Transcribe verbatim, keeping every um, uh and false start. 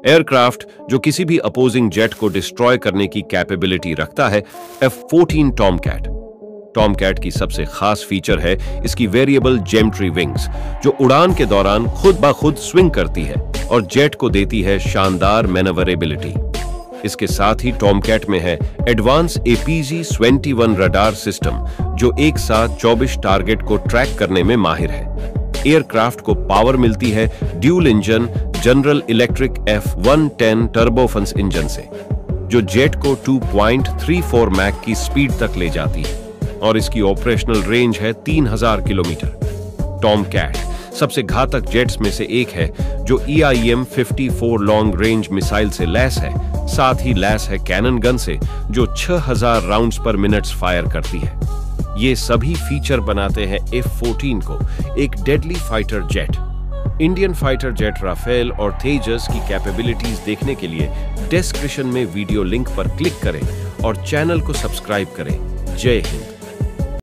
Aircraft जो किसी भी अपोजिंग जेट को डिस्ट्रॉय करने की कैपेबिलिटी रखता है, एफ फोर्टीन टॉमकैट। टॉमकैट की सबसे खास फीचर है इसकी वेरिएबल जेमेट्री विंग्स, जो उड़ान के दौरान खुद ब खुद स्विंग करती है और जेट को देती है शानदार मैनेवरेबिलिटी। इसके साथ ही टॉमकैट में है advance A P G twenty one radar system, जो एक साथ चौबीस टारगेट को ट्रैक करने में माहिर है। एयरक्राफ्ट को पावर मिलती है dual engine General Electric F one ten turbofans engine से, जो जेट को two point three four Mach की स्पीड तक ले जाती है और इसकी ऑपरेशनल रेंज है तीन हज़ार किलोमीटर। टॉमकैट सबसे घातक जेट्स में से एक है, जो E I M fifty four long range missile से लैस है। साथ ही लैस है कैनन गन से, जो छह हज़ार राउंड्स पर मिनट फायर करती है। ये सभी फीचर बनाते हैं एफ फोर्टीन को एक deadly fighter jet. Indian fighter jet Rafale और तेजस की कैपेबिलिटीज देखने के लिए डिस्क्रिप्शन में वीडियो लिंक पर क्लिक करें और चैनल को सब्सक्राइब करें। जय हिंद।